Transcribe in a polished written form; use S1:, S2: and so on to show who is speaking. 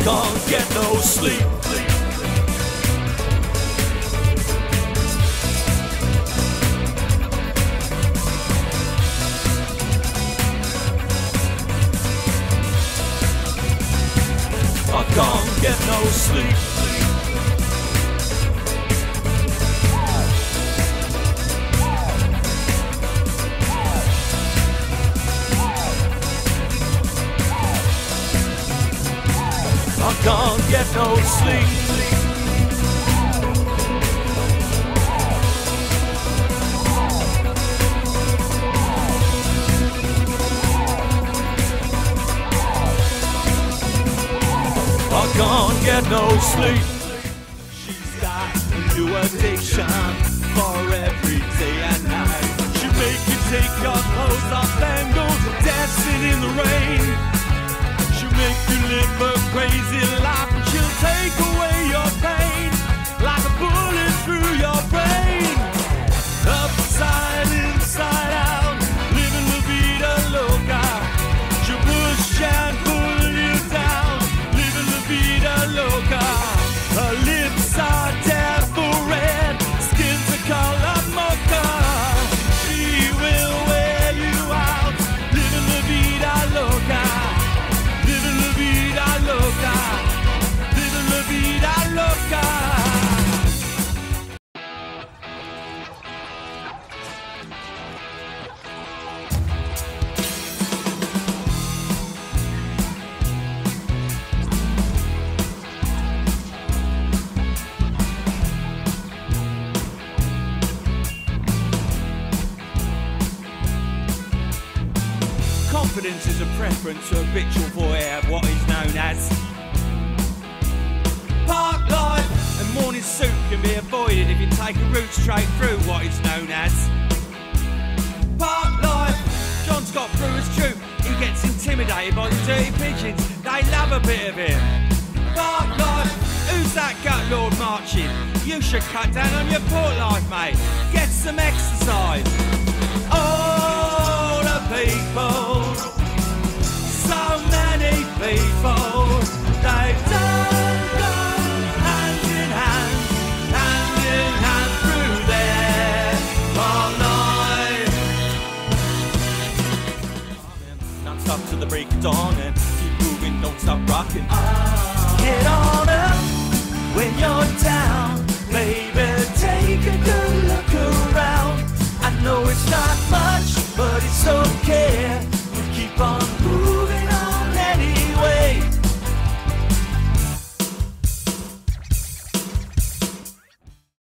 S1: can't get no sleep. I can't get no sleep. I can't get no sleep. I can't get no sleep. She's got a new addiction for every day and night. She'll make you take your clothes off and go dancing in the rain. She'll make you live a crazy life, and she'll take away your pain like a bullet through your brain. Upside, inside out, living la vida loca. She'll push and pull you down, living la vida loca. Her lips are devil red, skin's a color mocha. She will wear you out, living la vida loca. Living la vida loca. Living la vida loca. Confidence is a preference to habitual voyeur of what is known as park life, and morning soup can be avoided if you take a route straight through what is known as park life. John's got through his troop, he gets intimidated by the dirty pigeons, they love a bit of him. Park life, who's that gut lord marching? You should cut down on your port life, mate, get some exercise. All the people, so many people, they've done